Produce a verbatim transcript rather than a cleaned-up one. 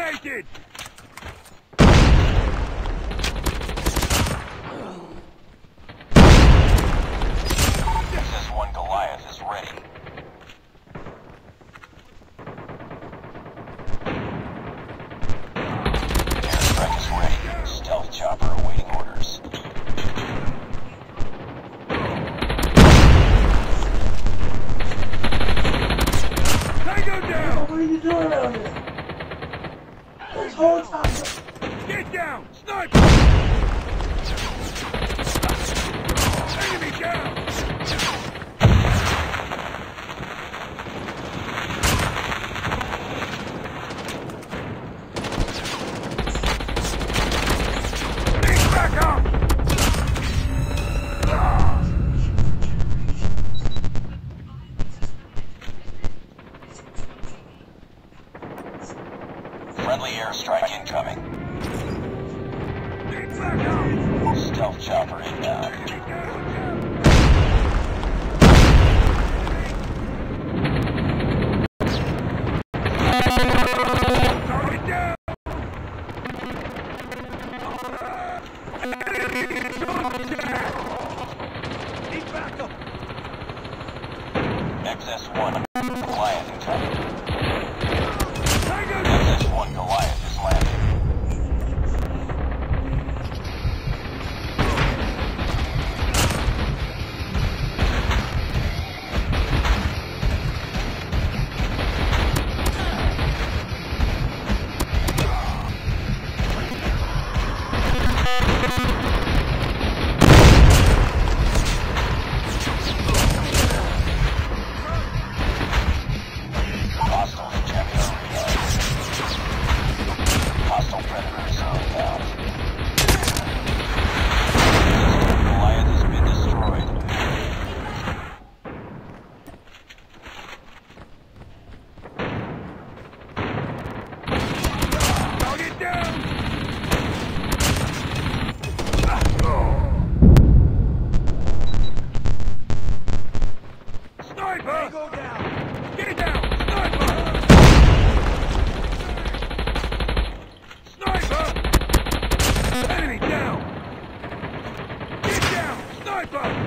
eliminated! X S one Goliath is ready. Airstrike is ready. Stealth chopper awaiting orders. Tango down! What are you doing out here? This whole time. Get down! Sniper! Enemy down! Big back up! Friendly airstrike incoming. Big back up! Stealth chopper inbound. Enemy down! Target down! Need backup! X S one Goliath incoming. Tango X down! S one Goliath is landing. Hostiles jamming our radar. Hostile predators inbound. Goliath has been destroyed. Target down! Sniper! Go down! Get down! Sniper! Sniper! Enemy down! Get down! Sniper!